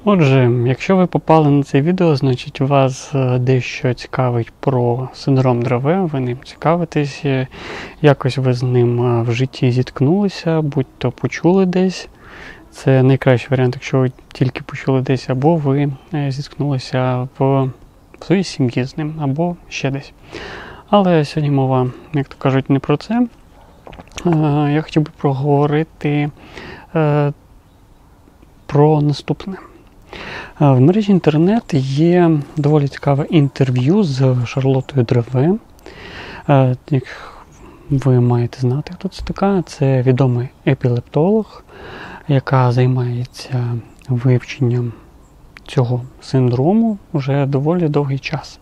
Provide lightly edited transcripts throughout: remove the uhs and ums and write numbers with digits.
Отже, якщо ви попали на це відео, значить вас дещо цікавить про синдром Драве, ви ним цікавитесь, якось ви з ним в житті зіткнулися, будь-то почули десь. Це найкращий варіант, якщо ви тільки почули десь, або ви зіткнулися в своїй сім'ї з ним, або ще десь. Але сьогодні мова, як то кажуть, не про це. Я хотів би проговорити про наступне. В мережі інтернет є доволі цікаве інтерв'ю з Шарлотою Драве. Як ви маєте знати, хто це така. Це відомий епілептолог, яка займається вивченням цього синдрому вже доволі довгий час.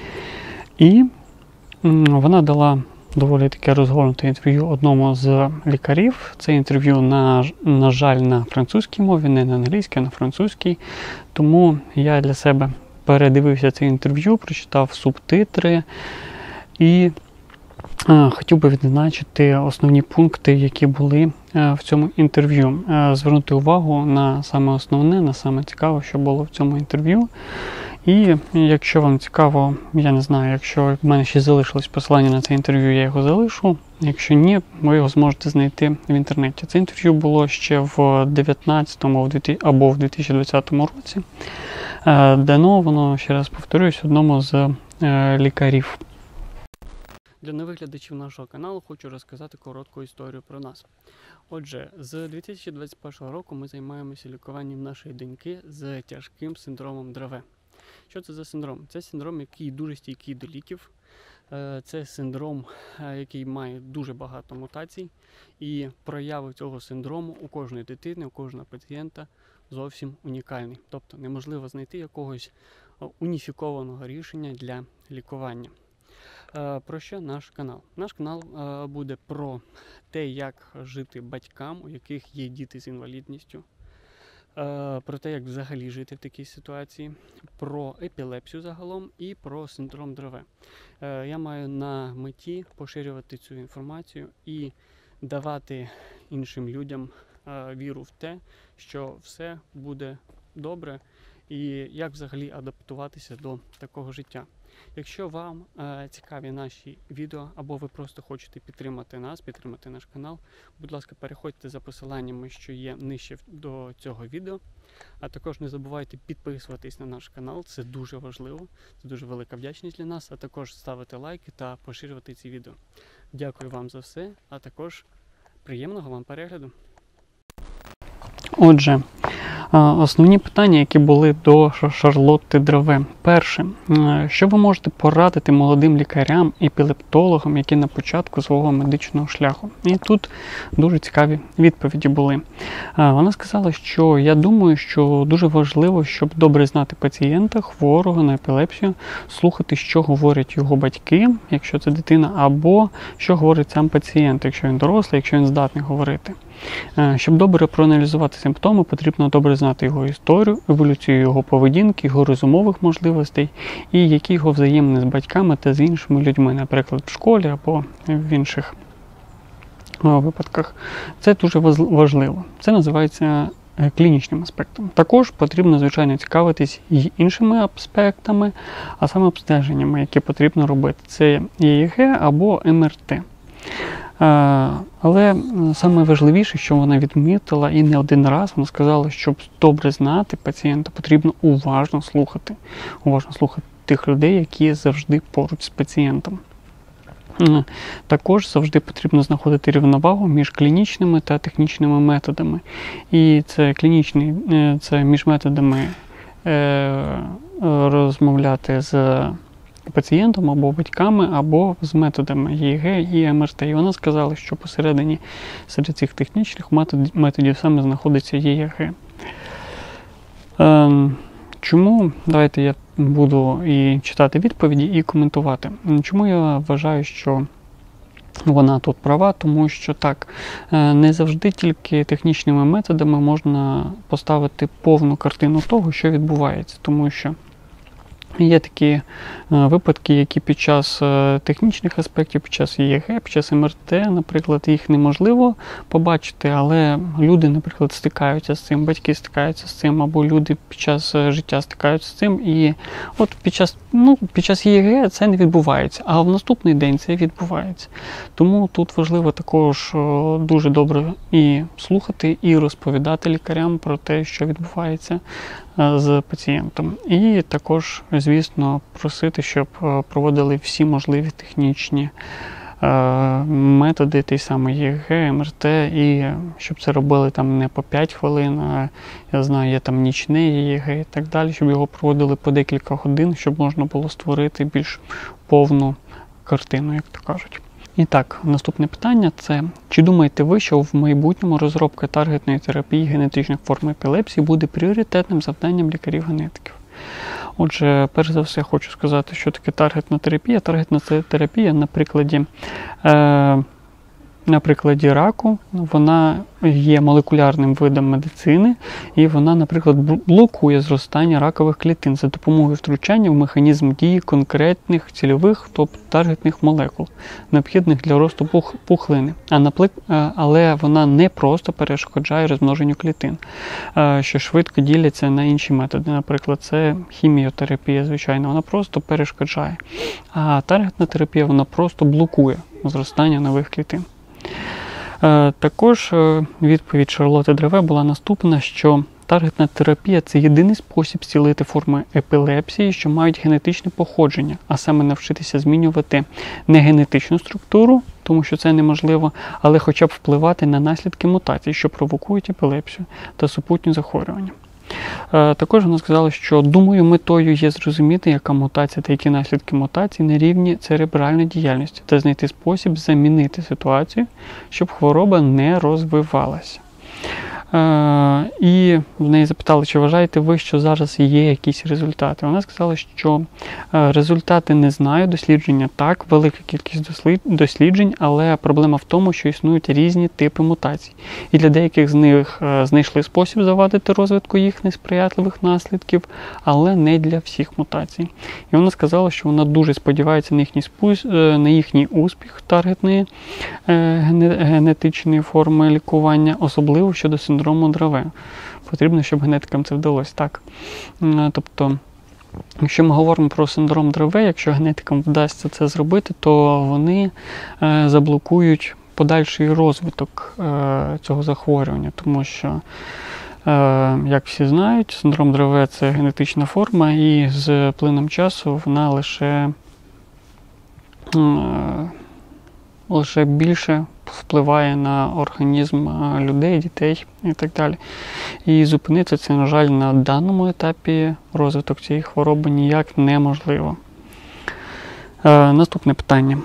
І вона дала доволі таке розгорнуте інтерв'ю одному з лікарів. Це інтерв'ю, на жаль, на французькій мові, не на англійській, а на французькій. Тому я для себе передивився це інтерв'ю, прочитав субтитри і хотів би відзначити основні пункти, які були в цьому інтерв'ю. Звернути увагу на саме основне, на саме цікаве, що було в цьому інтерв'ю. І якщо вам цікаво, я не знаю, якщо в мене ще залишилось посилання на це інтерв'ю, я його залишу. Якщо ні, ви його зможете знайти в інтернеті. Це інтерв'ю було ще в 2019-му або в 2020 році. Дано воно, ще раз повторюсь, одному з лікарів. Для нових глядачів нашого каналу хочу розказати коротку історію про нас. Отже, з 2021 року ми займаємося лікуванням нашої доньки з тяжким синдромом Драве. Що це за синдром? Це синдром, який дуже стійкий до ліків. Це синдром, який має дуже багато мутацій. І прояви цього синдрому у кожної дитини, у кожного пацієнта зовсім унікальні. Тобто неможливо знайти якогось уніфікованого рішення для лікування. Про що наш канал? Наш канал буде про те, як жити батькам, у яких є діти з інвалідністю. Про те, як взагалі жити в такій ситуації, про епілепсію загалом і про синдром Драве. Я маю на меті поширювати цю інформацію і давати іншим людям віру в те, що все буде добре і як взагалі адаптуватися до такого життя. Якщо вам цікаві наші відео, або ви просто хочете підтримати нас, підтримати наш канал, будь ласка, переходьте за посиланнями, що є нижче до цього відео. А також не забувайте підписуватись на наш канал, це дуже важливо, це дуже велика вдячність для нас, а також ставити лайки та поширювати ці відео. Дякую вам за все, а також приємного вам перегляду. Отже, основні питання, які були до Шарлотти Драве. Перше, що ви можете порадити молодим лікарям, епілептологам, які на початку свого медичного шляху? І тут дуже цікаві відповіді були. Вона сказала, що я думаю, що дуже важливо, щоб добре знати пацієнта, хворого на епілепсію, слухати, що говорять його батьки, якщо це дитина, або що говорить сам пацієнт, якщо він дорослий, якщо він здатний говорити. Щоб добре проаналізувати симптоми, потрібно добре знати його історію, еволюцію його поведінки, його розумових можливостей і які його взаємини з батьками та з іншими людьми, наприклад, в школі або в інших випадках. Це дуже важливо. Це називається клінічним аспектом. Також потрібно, звичайно, цікавитись і іншими аспектами, а саме обстеженнями, які потрібно робити. Це ЕЕГ або МРТ. Але саме важливіше, що вона відмітила і не один раз, вона сказала, щоб добре знати пацієнта, потрібно уважно слухати тих людей, які завжди поруч з пацієнтом. Також завжди потрібно знаходити рівновагу між клінічними та технічними методами. І це між методами розмовляти з пацієнтом або батьками, або з методами ЕЕГ і МРТ. І вона сказала, що посередині серед цих технічних методів саме знаходиться ЕЕГ. Чому? Давайте я буду і читати відповіді, і коментувати. Чому я вважаю, що вона тут права? Тому що так, не завжди тільки технічними методами можна поставити повну картину того, що відбувається. Тому що Є такі випадки, які під час технічних аспектів, під час ЄЕГ, під час МРТ, наприклад, їх неможливо побачити, але люди, наприклад, стикаються з цим, батьки стикаються з цим, або люди під час життя стикаються з цим. І от під час ЄЕГ це не відбувається, а в наступний день це відбувається. Тому тут важливо також дуже добре і слухати, і розповідати лікарям про те, що відбувається з пацієнтом. І також, звісно, просити, щоб проводили всі можливі технічні методи, той самий ЄЕГ, МРТ, і щоб це робили там не по 5 хвилин, а я знаю, є там нічне ЄЕГ і так далі, щоб його проводили по декілька годин, щоб можна було створити більш повну картину, як то кажуть. І так, наступне питання – це, чи думаєте ви, що в майбутньому розробка таргетної терапії генетичних форм епілепсії буде пріоритетним завданням лікарів-генетиків? Отже, перш за все, хочу сказати, що таке таргетна терапія. Таргетна терапія на прикладі раку, вона є молекулярним видом медицини, і вона, наприклад, блокує зростання ракових клітин за допомогою втручання в механізм дії конкретних цільових, тобто таргетних молекул, необхідних для росту пухлини. Але вона не просто перешкоджає розмноженню клітин, що швидко діляться на інші методи. Наприклад, це хіміотерапія, звичайно, вона просто перешкоджає. А таргетна терапія, вона просто блокує зростання нових клітин. Також відповідь Шарлотти Древе була наступна, що таргетна терапія – це єдиний спосіб зцілити форми епілепсії, що мають генетичне походження, а саме навчитися змінювати не генетичну структуру, тому що це неможливо, але хоча б впливати на наслідки мутацій, що провокують епілепсію та супутні захворювання. Також вона сказала, що, думаю, метою є зрозуміти, яка мутація та які наслідки мутацій на рівні церебральної діяльності та знайти спосіб замінити ситуацію, щоб хвороба не розвивалася. І в неї запитали, чи вважаєте ви, що зараз є якісь результати. Вона сказала, що результати не знаю, дослідження так, велика кількість досліджень, але проблема в тому, що існують різні типи мутацій. І для деяких з них знайшли спосіб завадити розвитку їх несприятливих наслідків, але не для всіх мутацій. І вона сказала, що вона дуже сподівається на їхній успіх таргетної генетичної форми лікування, особливо щодо синдрому Древе. Потрібно, щоб генетикам це вдалося. Так. Тобто, якщо ми говоримо про синдром Древе, якщо генетикам вдасться це зробити, то вони заблокують подальший розвиток цього захворювання, тому що, як всі знають, синдром Древе – це генетична форма, і з плином часу вона лише більше впливає на організм людей, дітей і так далі. І зупинити це, на жаль, на даному етапі розвиток цієї хвороби ніяк неможливо. Наступне питання.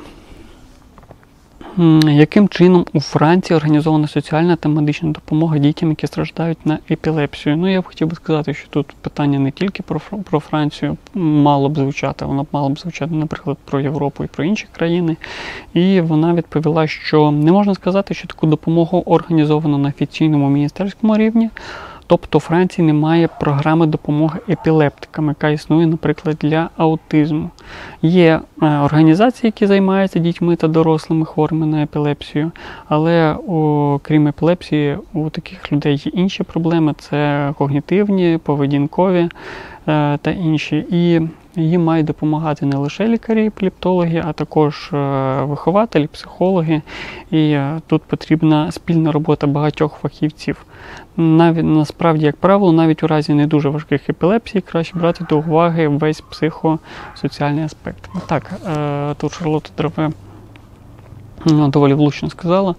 Яким чином у Франції організована соціальна та медична допомога дітям, які страждають на епілепсію? Ну, я б хотів би сказати, що тут питання не тільки про Францію мало б звучати, воно мало б звучати, наприклад, про Європу і про інші країни. І вона відповіла, що не можна сказати, що таку допомогу організовано на офіційному міністерському рівні. Тобто у Франції немає програми допомоги епілептикам, яка існує, наприклад, для аутизму. Є організації, які займаються дітьми та дорослими хворими на епілепсію, але крім епілепсії, у таких людей є інші проблеми, це когнітивні, поведінкові та інші. І їм мають допомагати не лише лікарі, епілептологи, а також вихователі, психологи. І тут потрібна спільна робота багатьох фахівців. Насправді, як правило, навіть у разі не дуже важких епілепсій краще брати до уваги весь психосоціальний аспект. Так, тут Шарлотта Древе доволі влучно сказала.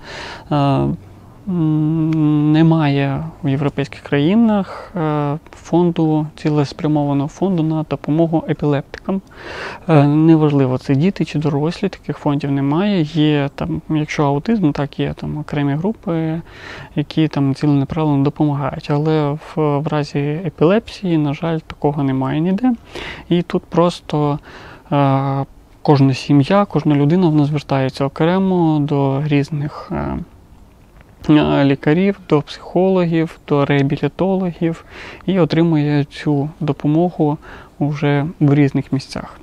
Немає в європейських країнах цілеспрямованого фонду на допомогу епілептикам. Неважливо, це діти чи дорослі, таких фондів немає. Є там, якщо аутизм, так є там окремі групи, які там ціленаправленно допомагають. Але в разі епілепсії, на жаль, такого немає ніде. І тут просто кожна сім'я, кожна людина, вона звертається окремо до різних лікарів, до психологів, до реабілітологів і отримує цю допомогу вже в різних місцях.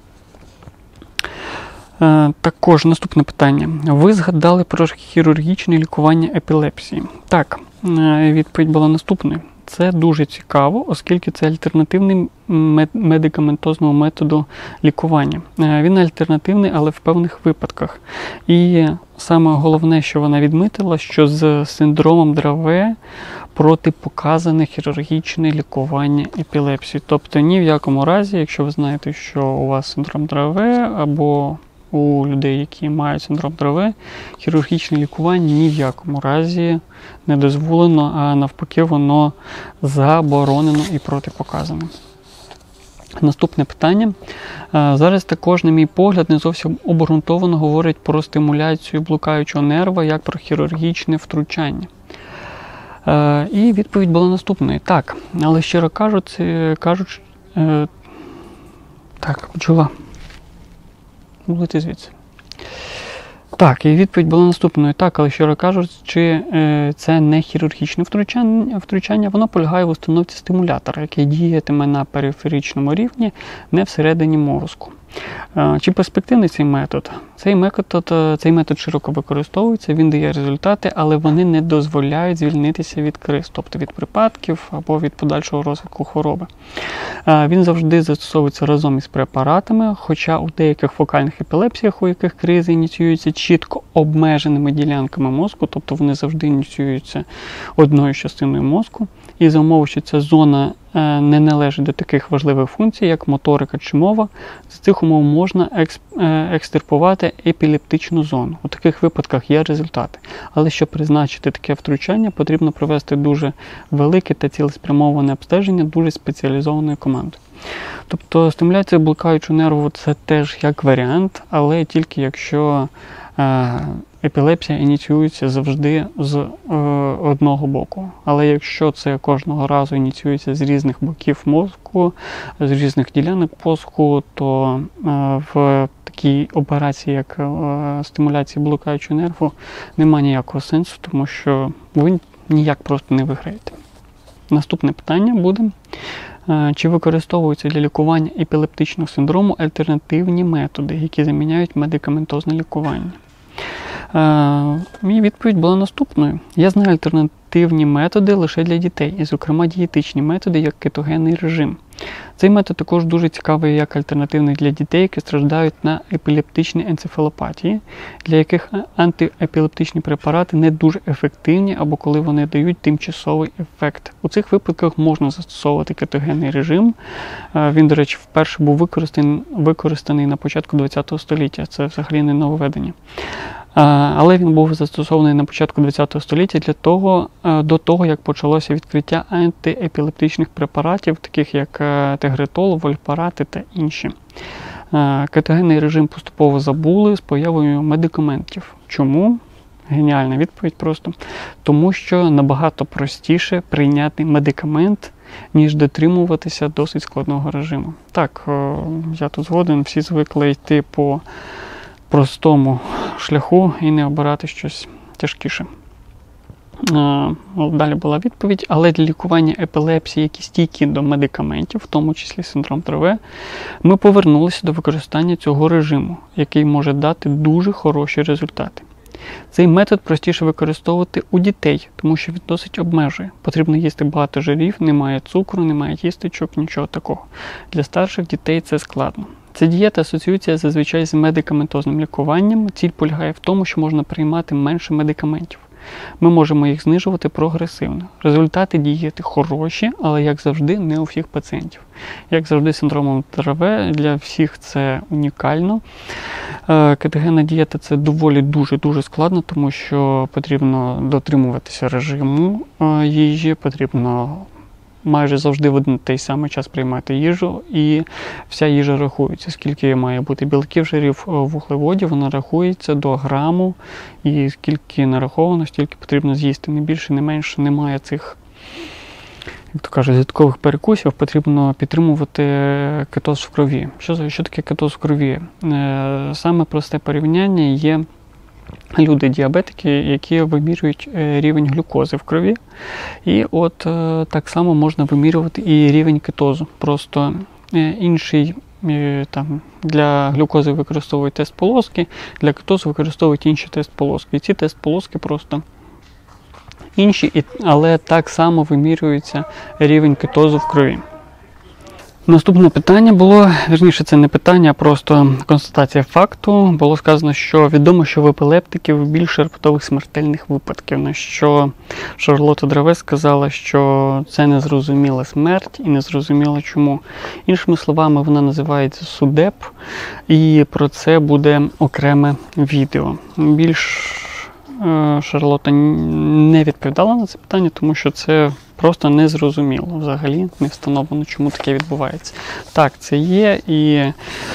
Також наступне питання. Ви згадали про хірургічне лікування епілепсії. Так, відповідь була наступною. Це дуже цікаво, оскільки це альтернативний медикаментозному методу лікування. Він альтернативний, але в певних випадках. І саме головне, що вона відмітила, що з синдромом Древе протипоказане хірургічне лікування епілепсії. Тобто ні в якому разі, якщо ви знаєте, що у вас синдром Древе або у людей, які мають синдром Древе, хірургічне лікування ні в якому разі не дозволено, а навпаки воно заборонено і протипоказане. Наступне питання. Зараз також, на мій погляд, не зовсім обґрунтовано говорять про стимуляцію блукаючого нерва як про хірургічне втручання. І відповідь була наступною. Так, але щиро кажуть, так, почула. Лети звідси. Так, і відповідь була наступною. Так, але щиро кажучи, це не хірургічне втручання, воно полягає в установці стимулятора, який діятиме на периферичному рівні, не всередині мозку. Чи перспективний цей метод? Цей метод широко використовується, він дає результати, але вони не дозволяють звільнитися від криз, тобто від припадків або від подальшого розвитку хвороби. Він завжди застосовується разом із препаратами, хоча у деяких фокальних епілепсіях, у яких кризи ініціюються чітко обмеженими ділянками мозку, тобто вони завжди ініціюються одною частиною мозку, і за умови, що ця зона не належить до таких важливих функцій, як моторика чи мова, з цих умов можна екстирпувати епілептичну зону. У таких випадках є результати. Але щоб призначити таке втручання, потрібно провести дуже велике та цілеспрямоване обстеження дуже спеціалізованою командою. Тобто стимуляція блукаючого нерву – це теж як варіант, але тільки якщо епілепсія ініціюється завжди з одного боку. Але якщо це кожного разу ініціюється з різних боків мозку, з різних ділянок мозку, то в такій операції, як стимуляція блукаючого нерву, немає ніякого сенсу, тому що ви ніяк просто не виграєте. Наступне питання буде. Чи використовуються для лікування епілептичного синдрому альтернативні методи, які заміняють медикаментозне лікування? Мій відповідь була наступною. Я знаю альтернативні методи лише для дітей, і, зокрема, дієтичні методи, як кетогенний режим. Цей метод також дуже цікавий як альтернативний для дітей, які страждають на епілептичні енцефалопатії, для яких антиепілептичні препарати не дуже ефективні або коли вони дають тимчасовий ефект. У цих випадках можна застосовувати кетогенний режим. Він, до речі, вперше був використаний на початку ХХ століття. Це взагалі не нововведення. Але він був застосований на початку ХХ століття до того, як почалося відкриття антиепілептичних препаратів, таких як тегретол, вольпарати та інші. Кетогенний режим поступово забули з появою медикаментів. Чому? Геніальна відповідь просто. Тому що набагато простіше прийняти медикамент, ніж дотримуватися досить складного режиму. Так, я тут згоден, всі звикли йти по простому шляху і не обирати щось тяжкіше. Далі була відповідь. Але для лікування епілепсії, які стійкі до медикаментів, в тому числі синдром Древе, ми повернулися до використання цього режиму, який може дати дуже хороші результати. Цей метод простіше використовувати у дітей, тому що він досить обмежує. Потрібно їсти багато жирів, немає цукру, немає тістечок, нічого такого. Для старших дітей це складно. Ця дієта асоціюється зазвичай з медикаментозним лікуванням. Ціль полягає в тому, що можна приймати менше медикаментів. Ми можемо їх знижувати прогресивно. Результати дієти хороші, але, як завжди, не у всіх пацієнтів. Як завжди, синдромом Древе для всіх це унікально. Кетогенна дієта – це доволі дуже складно, тому що потрібно дотримуватися режиму їжі, потрібно майже завжди в один той самий час приймати їжу, і вся їжа рахується. Скільки має бути білків, жирів, вуглеводів, вона рахується до граму, і скільки нараховано, стільки потрібно з'їсти. Не більше, не менше, немає цих, як то кажуть, додаткових перекусів, потрібно підтримувати кетоз в крові. Що таке кетоз в крові? Саме просте порівняння є люди-діабетики, які вимірюють рівень глюкози в крові. І от так само можна вимірювати і рівень кетозу. Просто інший там, для глюкози використовують тест полоски, для кетозу використовують інші тест полоски. І ці тест полоски просто інші, але так само вимірюється рівень кетозу в крові. Наступне питання було, вірніше, це не питання, а просто констатація факту. Було сказано, що відомо, що в епілептиків більше раптових смертельних випадків, на що Шарлотта Древе сказала, що це незрозуміла смерть і незрозуміло чому. Іншими словами, вона називається СУДЕП, і про це буде окреме відео. Більш Шарлотта не відповідала на це питання, тому що це просто незрозуміло. Взагалі не встановлено, чому таке відбувається. Так, це є, і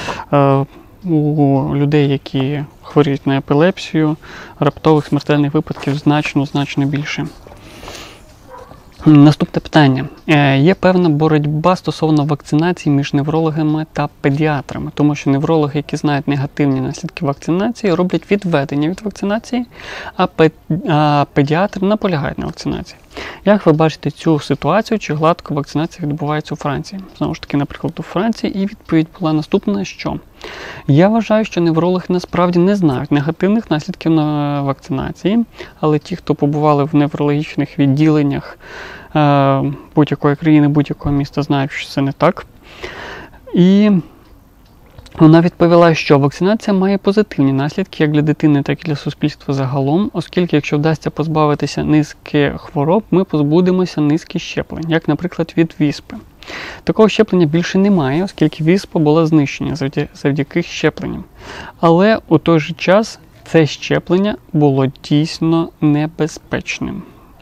у людей, які хворіють на епілепсію, раптових смертельних випадків значно більше. Наступне питання. Є певна боротьба стосовно вакцинації між неврологами та педіатрами, тому що неврологи, які знають негативні наслідки вакцинації, роблять відведення від вакцинації, а педіатри наполягають на вакцинації. Як ви бачите цю ситуацію, чи гладко вакцинація відбувається у Франції? Знову ж таки, наприклад, у Франції, і відповідь була наступна, що я вважаю, що неврологи насправді не знають негативних наслідків на вакцинації, але ті, хто побували в неврологічних відділеннях будь-якої країни, будь-якого міста, знають, що це не так. І вона відповіла, що вакцинація має позитивні наслідки як для дитини, так і для суспільства загалом, оскільки, якщо вдасться позбавитися низки хвороб, ми позбудемося низки щеплень, як, наприклад, від віспи. Такого щеплення більше немає, оскільки віспа була знищена завдяки щепленням. Але у той же час це щеплення було дійсно небезпечним.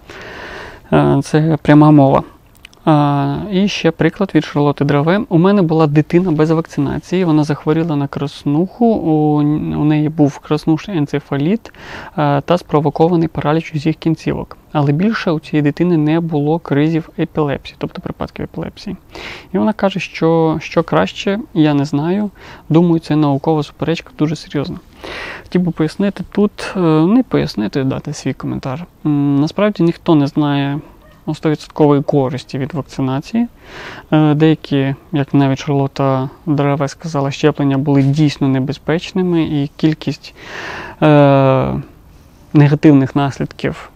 Це пряма мова. І ще приклад від Шарлотти Древе. У мене була дитина без вакцинації, вона захворіла на краснуху, у неї був краснушний енцефаліт та спровокований параліч усіх кінцівок. Але більше у цієї дитини не було кризів епілепсії, тобто припадків епілепсії. І вона каже, що краще, я не знаю, думаю, це наукова суперечка дуже серйозна. Хотів би пояснити тут, не пояснити, дати свій коментар. Насправді ніхто не знає 100% користі від вакцинації. Деякі, як навіть Шарлотта Древе сказала, щеплення були дійсно небезпечними, і кількість негативних наслідків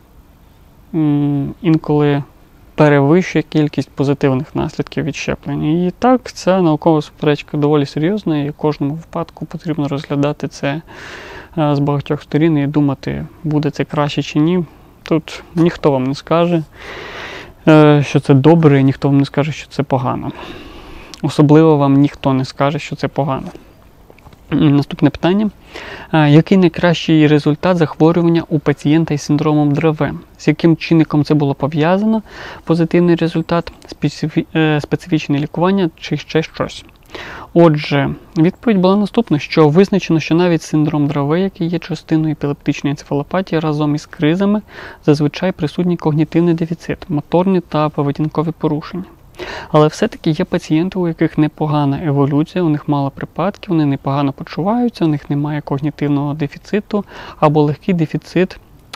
інколи перевищує кількість позитивних наслідків від щеплення. І так, ця наукова суперечка доволі серйозна, і в кожному випадку потрібно розглядати це з багатьох сторін і думати, буде це краще чи ні. Тут ніхто вам не скаже, що це добре, і ніхто вам не скаже, що це погано. Особливо вам ніхто не скаже, що це погано. Наступне питання. Який найкращий результат захворювання у пацієнта із синдромом Древе? З яким чинником це було пов'язано? Позитивний результат, специфічне лікування чи ще щось? Отже, відповідь була наступна, що визначено, що навіть синдром Древе, який є частиною епілептичної енцефалопатії, разом із кризами, зазвичай присутній когнітивний дефіцит, моторні та поведінкові порушення. Але все-таки є пацієнти, у яких непогана еволюція, у них мало припадків, вони непогано почуваються, у них немає когнітивного дефіциту або легкий дефіцит.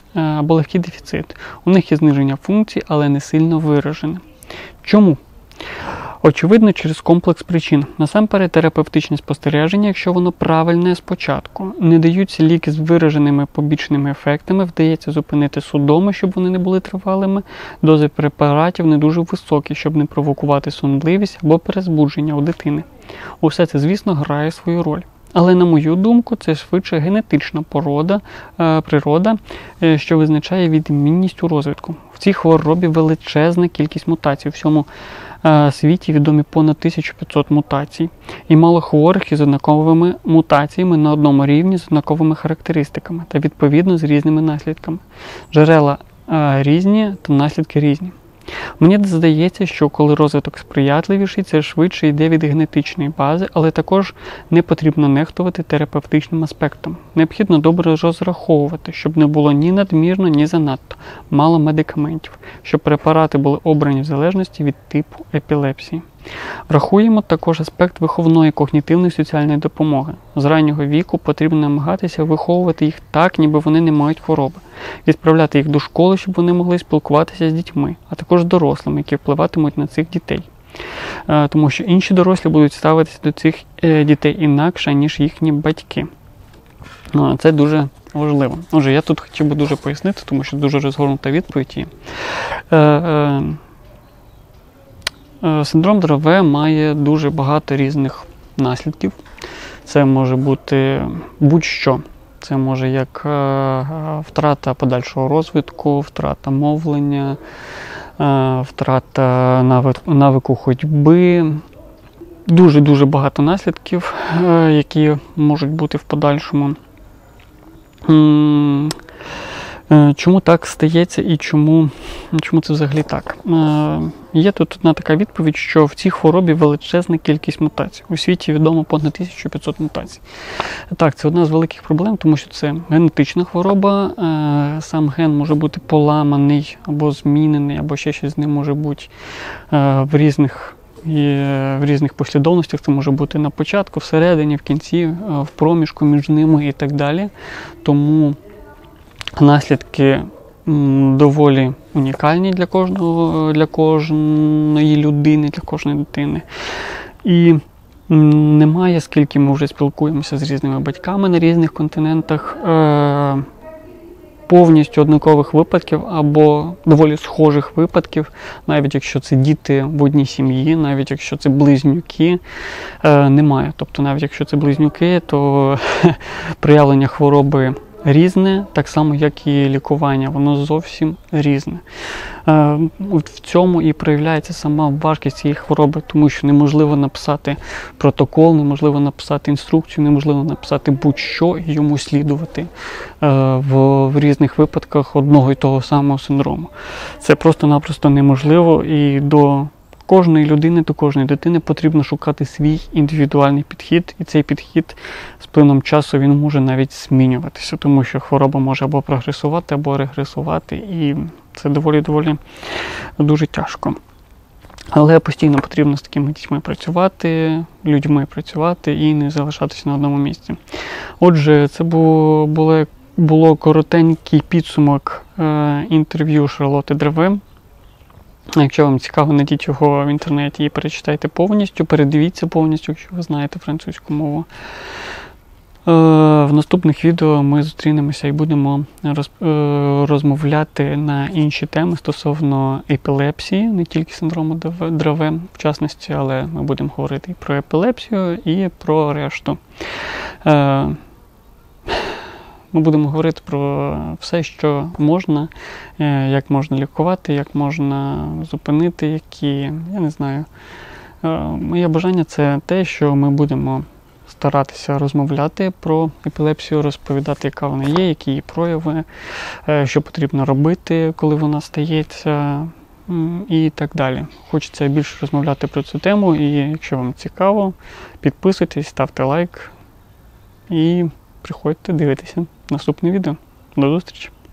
У них є зниження функцій, але не сильно виражене. Чому? Очевидно, через комплекс причин. Насамперед, терапевтичне спостереження, якщо воно правильне спочатку. Не даються ліки з вираженими побічними ефектами, вдається зупинити судоми, щоб вони не були тривалими, дози препаратів не дуже високі, щоб не провокувати сонливість або перезбудження у дитини. Усе це, звісно, грає свою роль. Але, на мою думку, це швидше генетична природа, що визначає відмінність у розвитку. В цій хворобі величезна кількість мутацій. У всьому світі відомі понад 1500 мутацій. І мало хворих із однаковими мутаціями на одному рівні з однаковими характеристиками та, відповідно, з різними наслідками. Джерела різні та наслідки різні. Мені здається, що коли розвиток сприятливіший, це швидше йде від генетичної бази, але також не потрібно нехтувати терапевтичним аспектом. Необхідно добре розраховувати, щоб не було ні надмірно, ні занадто мало медикаментів, щоб препарати були обрані в залежності від типу епілепсії. Врахуємо також аспект виховної когнітивної соціальної допомоги. З раннього віку потрібно намагатися виховувати їх так, ніби вони не мають хвороби. Відправляти їх до школи, щоб вони могли спілкуватися з дітьми, а також з дорослими, які впливатимуть на цих дітей. Тому що інші дорослі будуть ставитися до цих дітей інакше, ніж їхні батьки. Це дуже важливо. Отже, я тут хотів би дуже пояснити, тому що дуже розгорнута відповідь є. Синдром Древе має дуже багато різних наслідків. Це може бути будь-що. Це може як втрата подальшого розвитку, втрата мовлення, втрата навику ходьби. Дуже-дуже багато наслідків, які можуть бути в подальшому. Чому так стається і чому це взагалі так? Є тут одна така відповідь, що в цій хворобі величезна кількість мутацій. У світі відомо понад 1500 мутацій. Так, це одна з великих проблем, тому що це генетична хвороба. Сам ген може бути поламаний або змінений, або ще щось з ним може бути в різних послідовностях. Це може бути на початку, всередині, в кінці, в проміжку між ними і так далі. Тому наслідки доволі унікальні для кожної людини, для кожної дитини. І немає, скільки ми вже спілкуємося з різними батьками на різних континентах, повністю однакових випадків або доволі схожих випадків, навіть якщо це діти в одній сім'ї, навіть якщо це близнюки, немає. Тобто навіть якщо це близнюки, то проявлення хвороби різне, так само, як і лікування, воно зовсім різне. В цьому і проявляється сама важкість цієї хвороби, тому що неможливо написати протокол, неможливо написати інструкцію, неможливо написати будь-що і йому слідувати в різних випадках одного і того самого синдрому. Це просто-напросто неможливо, і до кожної людини, до кожної дитини потрібно шукати свій індивідуальний підхід, і цей підхід з плином часу він може навіть змінюватися, тому що хвороба може або прогресувати, або регресувати, і це доволі дуже тяжко. Але постійно потрібно з такими дітьми працювати, людьми працювати і не залишатися на одному місці. Отже, це було коротенький підсумок інтерв'ю Шарлотти Древе. Якщо вам цікаво, знайдіть його в інтернеті і перечитайте повністю, передивіться повністю, якщо ви знаєте французьку мову. В наступних відео ми зустрінемося і будемо розмовляти на інші теми стосовно епілепсії, не тільки синдрому Древе, в частності, але ми будемо говорити і про епілепсію, і про решту. Ми будемо говорити про все, що можна, як можна лікувати, як можна зупинити, які, я не знаю. Моє бажання – це те, що ми будемо старатися розмовляти про епілепсію, розповідати, яка вона є, які її прояви, що потрібно робити, коли вона стається, і так далі. Хочеться більше розмовляти про цю тему, і якщо вам цікаво, підписуйтесь, ставте лайк і приходьте дивитися наступне відео. До зустрічі!